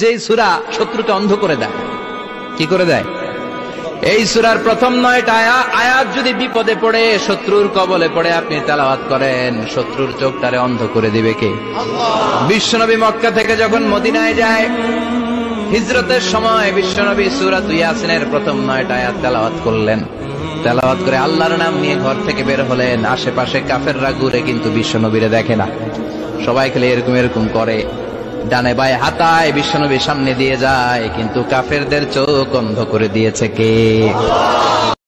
যেই সূরা শত্রুকে অন্ধ করে দেয়। কি করে দেয়? এই সূরার প্রথম 9টা আয়াত যদি বিপদে পড়ে, শত্রুর কবলে পড়ে আপনি তেলাওয়াত করেন, শত্রুর চোখটারে অন্ধ করে দিবে কে? আল্লাহ। বিশ্বনবী মক্কা থেকে যখন মদিনায় যায়, হিজরতের সময় বিশ্বনবী সূরাতুল ইয়াসিনের প্রথম 9টা আয়াত তেলাওয়াত করলেন। তেলাওয়াত করে আল্লাহর নাম নিয়ে ঘর থেকে বের হলেন। আশেপাশে কাফেররা ঘুরে কিন্তু বিশ্বনবীরে দেখে না, সবাই খেলে এরকম এরকম করে, ডানে বায়ে হাতায় বিশ্বনবীর সামনে দিয়ে যায়, কিন্তু কাফেরদের চোখ অন্ধ করে দিয়েছে কে?